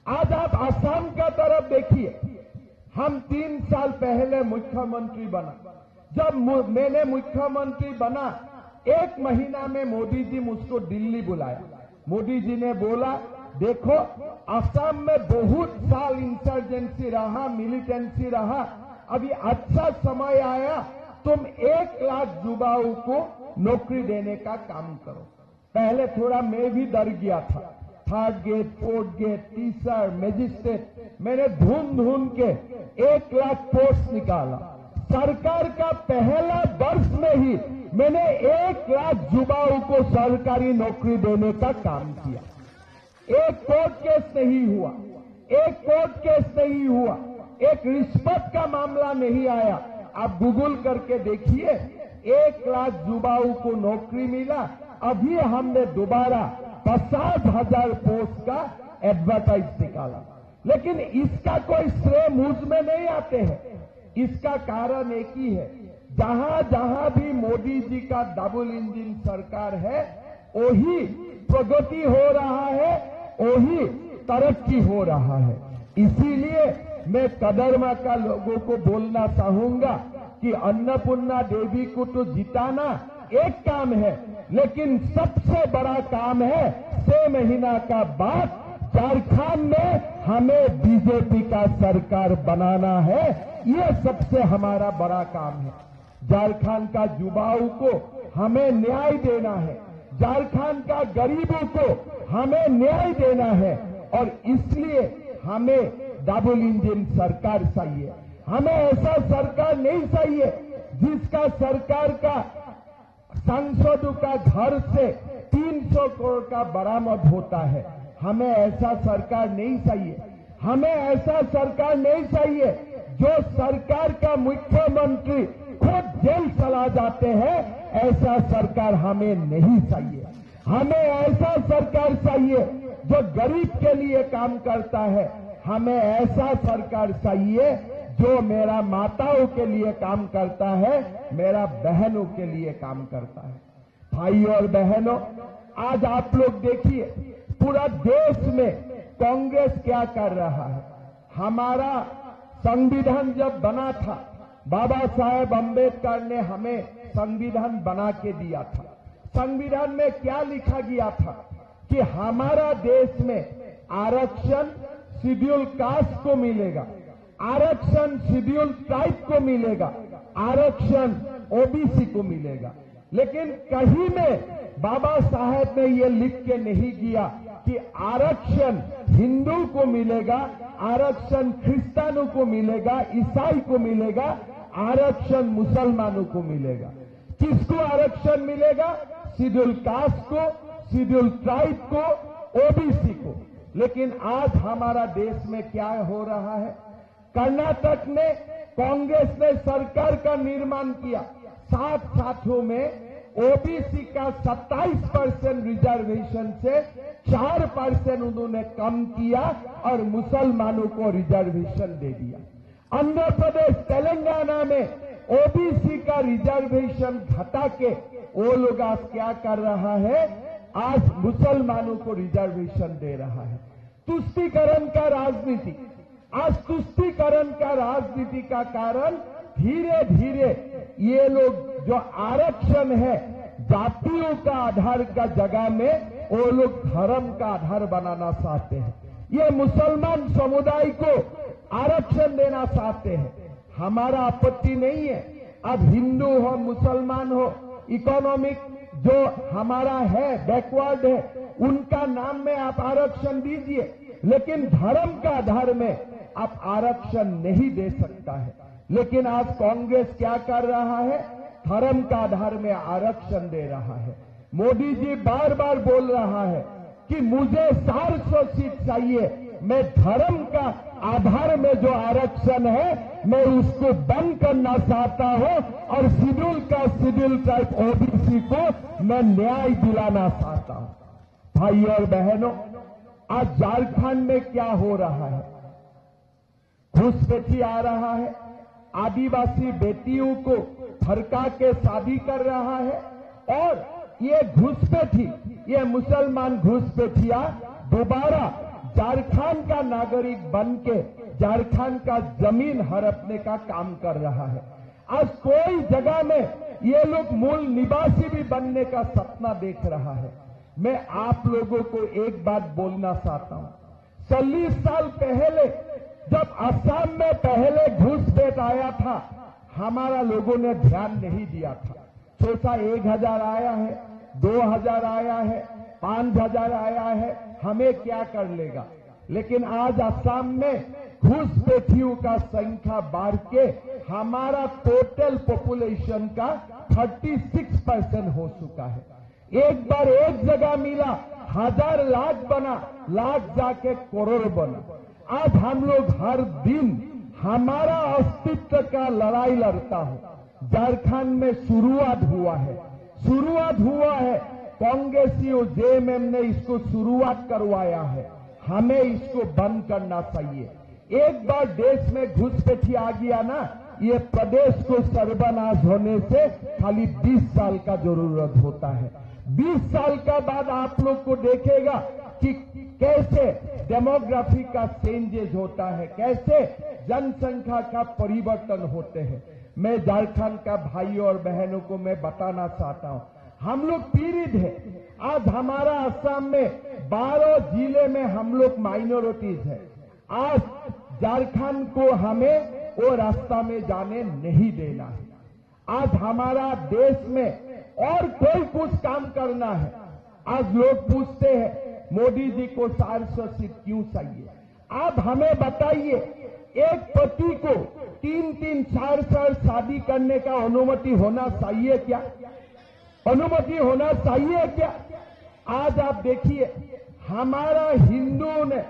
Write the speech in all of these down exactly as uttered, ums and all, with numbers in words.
आज आप असम का तरफ देखिए, हम तीन साल पहले मुख्यमंत्री बना। जब मैंने मुख्यमंत्री बना, एक महीना में मोदी जी मुझको दिल्ली बुलाया। मोदी जी ने बोला, देखो असम में बहुत साल इंसर्जेंसी रहा, मिलिटेंसी रहा, अभी अच्छा समय आया, तुम एक लाख युवाओं को नौकरी देने का काम करो। पहले थोड़ा मैं भी डर गया था, third gate, fourth gate, teacher, magistrate, मैंने ढूंढ ढूंढ के एक लाख पोस्ट निकाला। सरकार का पहला वर्ष में ही मैंने एक लाख युवाओं को सरकारी नौकरी देने का काम किया। एक कोर्ट केस नहीं हुआ, एक कोर्ट केस नहीं हुआ, एक रिश्वत का मामला नहीं आया। आप गूगल करके देखिए, एक लाख युवाओं को नौकरी मिला। अभी हमने दोबारा पचास हजार पोस्ट का एडवर्टाइज निकाला, लेकिन इसका कोई श्रेय मुझ में नहीं आते हैं। इसका कारण एक ही है, जहां जहां भी मोदी जी का डबल इंजन सरकार है, वही प्रगति हो रहा है, वही तरक्की हो रहा है। इसीलिए मैं कदरमा का लोगों को बोलना चाहूंगा कि अन्नपूर्णा देवी को तो जिताना एक काम है, लेकिन सबसे बड़ा काम है छह महीना का बाद झारखंड में हमें बीजेपी का सरकार बनाना है। ये सबसे हमारा बड़ा काम है। झारखंड का युवाओं को हमें न्याय देना है, झारखंड का गरीबों को हमें न्याय देना है, और इसलिए हमें डबल इंजन सरकार चाहिए। हमें ऐसा सरकार नहीं चाहिए जिसका सरकार का सांसदों का घर से तीन सौ करोड़ का बरामद होता है। हमें ऐसा सरकार नहीं चाहिए। हमें ऐसा सरकार नहीं चाहिए जो सरकार का मुख्यमंत्री खुद जेल चला जाते हैं। ऐसा सरकार हमें नहीं चाहिए। हमें ऐसा सरकार चाहिए जो गरीब के लिए काम करता है। हमें ऐसा सरकार चाहिए जो मेरा माताओं के लिए काम करता है, मेरा बहनों के लिए काम करता है। भाई और बहनों, आज आप लोग देखिए, पूरा देश में कांग्रेस क्या कर रहा है। हमारा संविधान जब बना था, बाबा साहेब अम्बेडकर ने हमें संविधान बना के दिया था। संविधान में क्या लिखा गया था कि हमारा देश में आरक्षण शेड्यूल कास्ट को मिलेगा, आरक्षण शेड्यूल ट्राइब को मिलेगा, आरक्षण ओबीसी को मिलेगा। लेकिन कहीं में बाबा साहेब ने ये लिख के नहीं किया कि आरक्षण हिंदू को मिलेगा, आरक्षण क्रिश्चियनों को मिलेगा, ईसाई को मिलेगा, आरक्षण मुसलमानों को मिलेगा। किसको आरक्षण मिलेगा? शेड्यूल कास्ट को, शेड्यूल ट्राइब को, ओबीसी को। लेकिन आज हमारा देश में क्या हो रहा है? कर्नाटक में कांग्रेस ने सरकार का निर्माण किया। सात साथों में ओबीसी का सत्ताईस परसेंट रिजर्वेशन से चार परसेंट उन्होंने कम किया और मुसलमानों को रिजर्वेशन दे दिया। आंध्र प्रदेश, तेलंगाना में ओबीसी का रिजर्वेशन घटा के वो लोग आज क्या कर रहा है? आज मुसलमानों को रिजर्वेशन दे रहा है। तुष्टीकरण का राजनीति, आज तुष्टीकरण का राजनीति का कारण धीरे धीरे ये लोग जो आरक्षण है जातियों का आधार का जगह में वो लोग धर्म का आधार बनाना चाहते हैं। ये मुसलमान समुदाय को आरक्षण देना चाहते हैं। हमारा आपत्ति नहीं है। अब हिंदू हो, मुसलमान हो, इकोनॉमिक जो हमारा है बैकवर्ड है, उनका नाम में आप आरक्षण दीजिए, लेकिन धर्म का आधार में आप आरक्षण नहीं दे सकता है। लेकिन आज कांग्रेस क्या कर रहा है? धर्म का आधार में आरक्षण दे रहा है। मोदी जी बार बार बोल रहा है कि मुझे चार सौ सीट चाहिए। मैं धर्म का आधार में जो आरक्षण है मैं उसको बंद करना चाहता हूं और शेड्यूल का शेड्यूल ट्राइब ओबीसी को मैं न्याय दिलाना चाहता हूं। भाई और बहनों, आज झारखंड में क्या हो रहा है? घुसपैठी आ रहा है, आदिवासी बेटियों को भड़का के शादी कर रहा है, और ये घुसपैठी, ये मुसलमान घुसपैठिया दोबारा झारखंड का नागरिक बन के झारखंड का जमीन हड़पने का काम कर रहा है। आज कोई जगह में ये लोग मूल निवासी भी बनने का सपना देख रहा है। मैं आप लोगों को एक बात बोलना चाहता हूं, चालीस साल पहले जब असम में पहले घुसपैठ आया था, हमारा लोगों ने ध्यान नहीं दिया था। सोचा एक हजार आया है, दो हजार आया है, पांच हजार आया है, हमें क्या कर लेगा। लेकिन आज असम में घुसपैठियों का संख्या बढ़ के हमारा टोटल पॉपुलेशन का छत्तीस परसेंट हो चुका है। एक बार एक जगह मिला, हजार लाख बना, लाख जाके करोड़ बना। आज हम लोग हर दिन हमारा अस्तित्व का लड़ाई लड़ता हूं। झारखंड में शुरुआत हुआ है, शुरुआत हुआ है कांग्रेसियों जेएमएम ने इसको शुरुआत करवाया है। हमें इसको बंद करना चाहिए। एक बार देश में घुसपैठी आ गया ना, ये प्रदेश को सर्वनाश होने से खाली बीस साल का जरूरत होता है। बीस साल का बाद आप लोग को देखेगा कि कैसे डेमोग्राफी का चेंजेज होता है, कैसे जनसंख्या का परिवर्तन होते हैं। मैं झारखंड का भाइयों और बहनों को मैं बताना चाहता हूं, हम लोग पीड़ित हैं। आज हमारा असम में बारह जिले में हम लोग माइनॉरिटीज हैं। आज झारखंड को हमें वो रास्ता में जाने नहीं देना है। आज हमारा देश में और कोई कुछ काम करना है। आज लोग पूछते हैं मोदी जी को चार सौ सीट क्यों चाहिए। आप हमें बताइए, एक पति को तीन तीन चार चार शादी करने का अनुमति होना चाहिए क्या? अनुमति होना चाहिए क्या? आज आप देखिए, हमारा हिंदुओं ने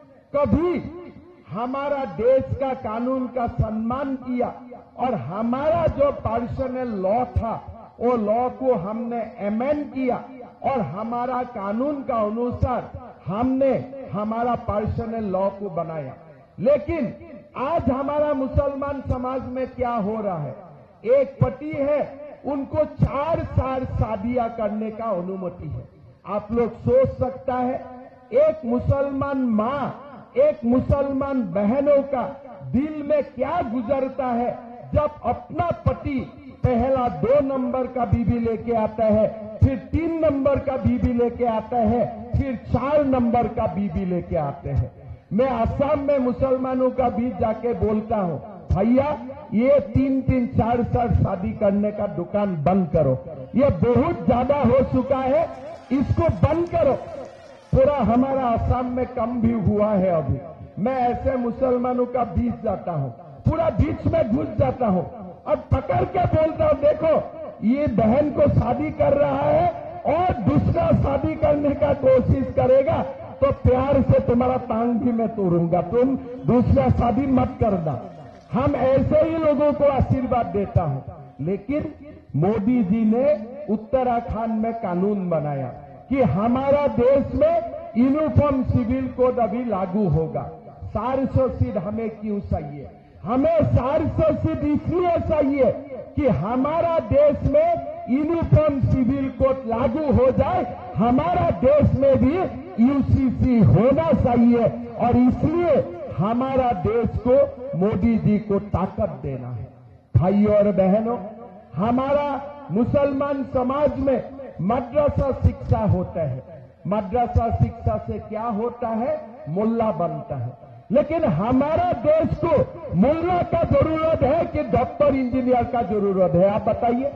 कभी हमारा देश का कानून का सम्मान किया और हमारा जो पर्सनल लॉ था वो लॉ को हमने अमेंड किया और हमारा कानून का अनुसार हमने हमारा पर्सनल लॉ को बनाया। लेकिन आज हमारा मुसलमान समाज में क्या हो रहा है, एक पति है, उनको चार चार शादियां करने का अनुमति है। आप लोग सोच सकता है एक मुसलमान मां, एक मुसलमान बहनों का दिल में क्या गुजरता है जब अपना पति पहला दो नंबर का बीबी लेके आता है, फिर तीन नंबर का बीबी लेके आता है, फिर चार नंबर का बीबी लेके आते हैं। मैं असम में मुसलमानों का बीच जाके बोलता हूं, भैया ये तीन तीन चार चार शादी करने का दुकान बंद करो, ये बहुत ज्यादा हो चुका है, इसको बंद करो। पूरा हमारा असम में कम भी हुआ है। अभी मैं ऐसे मुसलमानों का बीच जाता हूं, पूरा बीच में घुस जाता हूं और पकड़ के बोलता हूं, देखो ये बहन को शादी कर रहा है और दूसरा शादी करने का कोशिश करेगा तो प्यार से तुम्हारा टांग भी मैं तोड़ूंगा, तुम दूसरा शादी मत करना। हम ऐसे ही लोगों को आशीर्वाद देता हूं। लेकिन मोदी जी ने उत्तराखंड में कानून बनाया कि हमारा देश में यूनिफॉर्म सिविल कोड अभी लागू होगा। चार सौ सीट हमें क्यों चाहिए? हमें चार सौ सीट इसलिए चाहिए कि हमारा देश में यूनिफॉर्म सिविल कोड लागू हो जाए, हमारा देश में भी यूसीसी होना चाहिए और इसलिए हमारा देश को मोदी जी को ताकत देना है। भाइयों और बहनों, हमारा मुसलमान समाज में मद्रसा शिक्षा होता है। मद्रसा शिक्षा से क्या होता है? मुल्ला बनता है। लेकिन हमारा देश को मुल्ला का जरूरत है कि डॉक्टर इंजीनियर का जरूरत है? आप बताइए,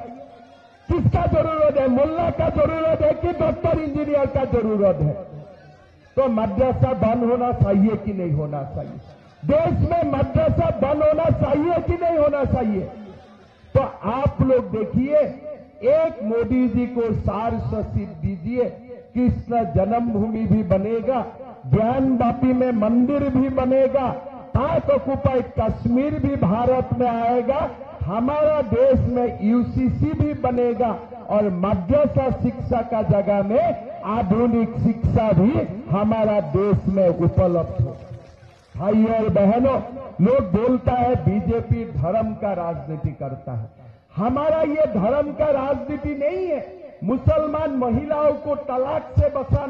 किसका जरूरत है? मुल्ला का जरूरत है कि डॉक्टर इंजीनियर का जरूरत है? तो मद्रसा बंद होना चाहिए कि नहीं होना चाहिए? देश में मद्रसा बंद होना चाहिए कि नहीं होना चाहिए? तो आप लोग देखिए, एक मोदी जी को चार सौ सीट दीजिए, कृष्ण जन्मभूमि भी बनेगा, ज्ञान वापी में मंदिर भी बनेगा, पाक ऑक्युपाइड कश्मीर भी भारत में आएगा, हमारा देश में यूसीसी भी बनेगा और मद्रसा शिक्षा का जगह में आधुनिक शिक्षा भी हमारा देश में उपलब्ध हो। भाइयों और बहनों, लोग बोलता है बीजेपी धर्म का राजनीति करता है। हमारा ये धर्म का राजनीति नहीं है। मुसलमान महिलाओं को तलाक से बचाना,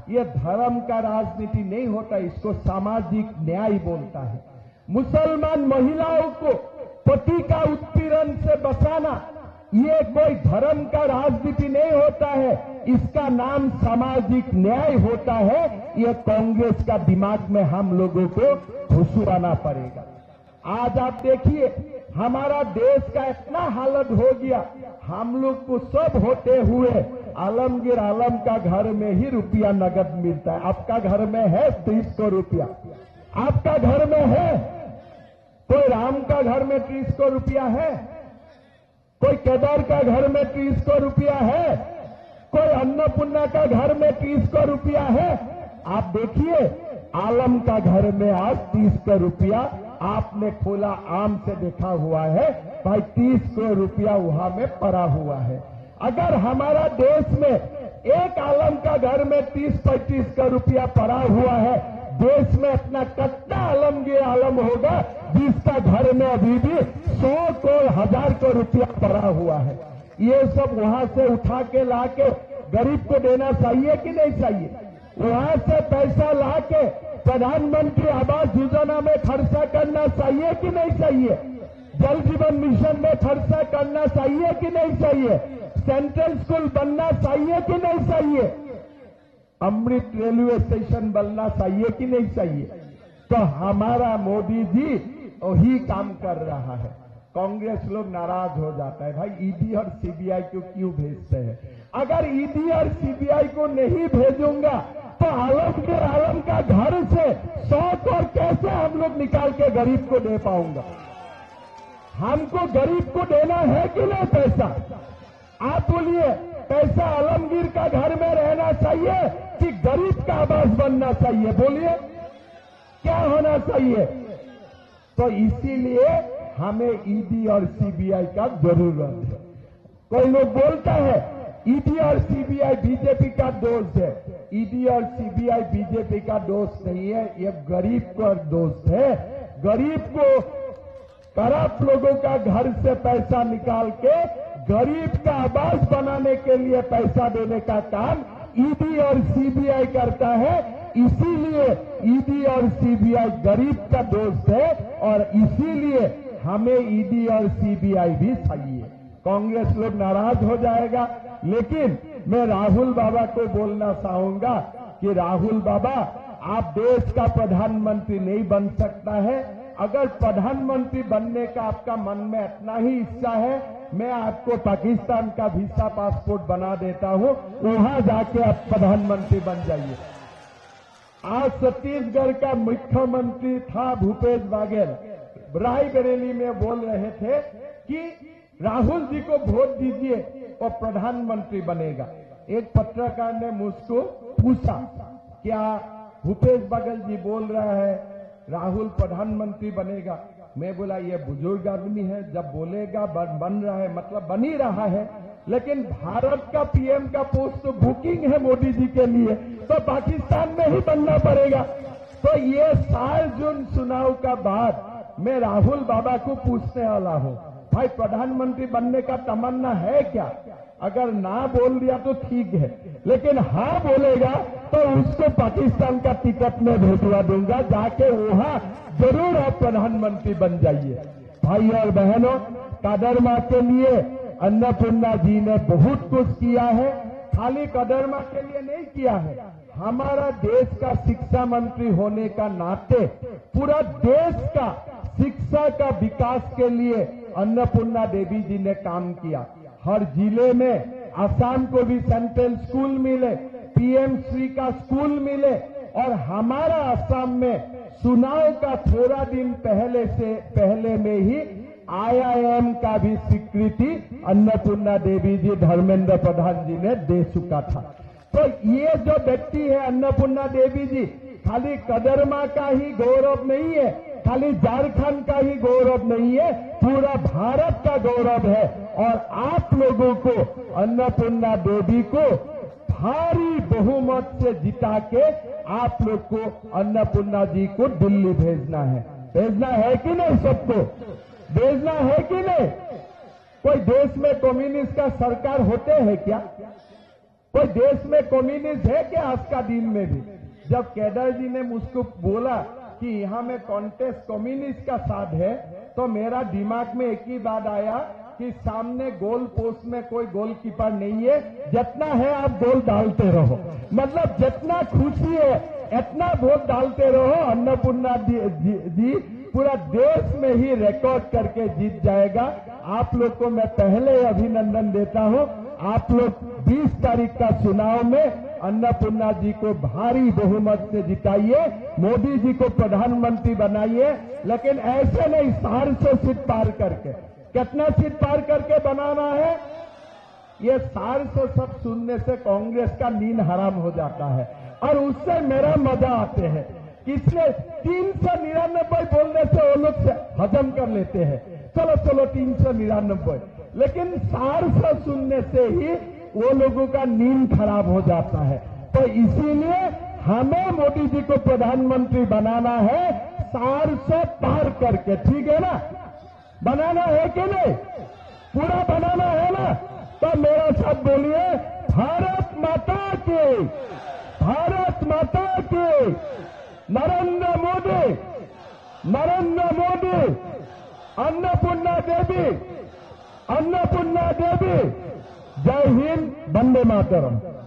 ये धर्म का राजनीति नहीं होता, इसको सामाजिक न्याय बोलता है। मुसलमान महिलाओं को पति का उत्पीड़न से बचाना ये कोई धर्म का राजनीति नहीं होता है, इसका नाम सामाजिक न्याय होता है। ये कांग्रेस का दिमाग में हम लोगों को घुसवाना पड़ेगा। आज आप देखिए हमारा देश का इतना हालत हो गया, हम लोग को सब होते हुए आलमगीर आलम का घर में ही रुपया नगद मिलता है। आपका घर में है तीस सौ रुपया, आपका घर में है? कोई राम का घर में तीस सौ रुपया है? कोई केदार का घर में तीस सौ रुपया है? कोई अन्नपूर्णा का घर में तीस सौ रुपया है? आप देखिए आलम का घर में आज तीस सौ रुपया आपने खोला आम से देखा हुआ है भाई, तीस सौ रुपया वहां में पड़ा हुआ है। अगर हमारा देश में एक आलम का घर में तीस पैंतीस का रुपया पड़ा हुआ है, देश में इतना कट्टा आलमगीर आलम होगा जिसका घर में अभी भी सौ को हजार को रुपया पड़ा हुआ है। ये सब वहां से उठा के ला के गरीब को देना चाहिए कि नहीं चाहिए? वहां से पैसा ला के प्रधानमंत्री आवास योजना में खर्चा करना चाहिए कि नहीं चाहिए? जल जीवन मिशन में खर्चा करना चाहिए कि नहीं चाहिए? सेंट्रल स्कूल बनना चाहिए कि नहीं चाहिए? अमृत रेलवे स्टेशन बनना चाहिए कि नहीं चाहिए? तो हमारा मोदी जी वही काम कर रहा है। कांग्रेस लोग नाराज हो जाता है, भाई ईडी और सीबीआई को क्यों भेजते हैं? अगर ईडी और सीबीआई को नहीं भेजूंगा तो आलमगीर आलम का घर से सौ करोड़ कैसे हम लोग निकाल के गरीब को दे पाऊंगा? हमको गरीब को देना है कि नहीं पैसा? आप बोलिए, पैसा आलमगीर का घर में रहना चाहिए कि गरीब का आवास बनना चाहिए? बोलिए क्या होना चाहिए? तो इसीलिए हमें ईडी और सीबीआई का जरूरत है। कोई लोग बोलता है ईडी और सीबीआई बीजेपी का दोस्त है। ईडी और सीबीआई बीजेपी का दोस्त नहीं है, ये गरीब का दोस्त है। गरीब को करप्ट लोगों का घर से पैसा निकाल के गरीब का आवास बनाने के लिए पैसा देने का काम ईडी और सीबीआई करता है। इसीलिए ईडी और सीबीआई गरीब का दोस्त है और इसीलिए हमें ईडी और सीबीआई भी चाहिए। कांग्रेस लोग नाराज हो जाएगा, लेकिन मैं राहुल बाबा को बोलना चाहूंगा कि राहुल बाबा, आप देश का प्रधानमंत्री नहीं बन सकता है। अगर प्रधानमंत्री बनने का आपका मन में इतना ही इच्छा है, मैं आपको पाकिस्तान का वीसा पासपोर्ट बना देता हूं, वहां जाके आप प्रधानमंत्री बन जाइए। आज छत्तीसगढ़ का मुख्यमंत्री था भूपेश बघेल, रायबरेली में बोल रहे थे कि राहुल जी को वोट दीजिए और प्रधानमंत्री बनेगा। एक पत्रकार ने मुझको पूछा, क्या भूपेश बघेल जी बोल रहा है राहुल प्रधानमंत्री बनेगा? मैं बोला ये बुजुर्ग आदमी है, जब बोलेगा बन, बन रहा है मतलब बन ही रहा है। लेकिन भारत का पीएम का पोस्ट तो बुकिंग है मोदी जी के लिए, तो पाकिस्तान में ही बनना पड़ेगा। तो ये साल जून चुनाव का बाद मैं राहुल बाबा को पूछने वाला हूं, भाई प्रधानमंत्री बनने का तमन्ना है क्या? अगर ना बोल दिया तो ठीक है, लेकिन हाँ बोलेगा तो उसको पाकिस्तान का टिकट में भेजवा दूंगा, जाके वहां जरूर आप प्रधानमंत्री बन जाइए। भाई और बहनों, कदरमा के लिए अन्नपूर्णा जी ने बहुत कुछ किया है। खाली कदरमा के लिए नहीं किया है, हमारा देश का शिक्षा मंत्री होने का नाते पूरा देश का शिक्षा का विकास के लिए अन्नपूर्णा देवी जी ने काम किया। हर जिले में आसाम को भी सेंट्रल स्कूल मिले, पीएम श्री का स्कूल मिले, और हमारा आसाम में चुनाव का थोड़ा दिन पहले से पहले में ही आईआईएम का भी स्वीकृति अन्नपूर्णा देवी जी धर्मेंद्र प्रधान जी ने दे चुका था। तो ये जो व्यक्ति है अन्नपूर्णा देवी जी, खाली कदरमा का ही गौरव नहीं है, खाली झारखंड का ही गौरव नहीं है, पूरा भारत का गौरव है। और आप लोगों को अन्नपूर्णा देवी को भारी बहुमत से जिता के आप लोग को अन्नपूर्णा जी को दिल्ली भेजना है। भेजना है कि नहीं? सबको भेजना है कि नहीं? कोई देश में कम्युनिस्ट का सरकार होते हैं क्या? कोई देश में कम्युनिस्ट है क्या आज का दिन में भी? जब केदार जी ने मुझको बोला कि यहाँ में कॉन्टेस्ट कम्युनिस्ट का साथ है, तो मेरा दिमाग में एक ही बात आया कि सामने गोल पोस्ट में कोई गोलकीपर नहीं है, जितना है आप गोल डालते रहो। मतलब जितना खुशी है इतना वोट डालते रहो। अन्नपूर्णा जी, जी, जी पूरा देश में ही रिकॉर्ड करके जीत जाएगा। आप लोग को मैं पहले अभिनंदन देता हूं। आप लोग बीस तारीख का चुनाव में अन्नपूर्णा जी को भारी बहुमत से जिताइए, मोदी जी को प्रधानमंत्री बनाइए, लेकिन ऐसे नहीं चार सौ सीट पार करके। कितना सीट पार करके बनाना है? ये चार सौ सब सुनने से कांग्रेस का नींद हराम हो जाता है और उससे मेरा मजा आते हैं। किसने तीन सौ निन्यानबे बोलने से वो लोग हजम कर लेते हैं, चलो चलो तीन सौ निन्यानबे, लेकिन चार सौ सुनने से ही वो लोगों का नींद खराब हो जाता है। तो इसीलिए हमें मोदी जी को प्रधानमंत्री बनाना है चार सौ पार करके, ठीक है ना? बनाना है कि नहीं? पूरा बनाना है ना? तो मेरा साथ बोलिए, भारत माता की, भारत माता की, नरेंद्र मोदी, नरेंद्र मोदी, अन्नपूर्णा देवी, अन्नपूर्णा देवी। जय हिंद, वंदे मातरम।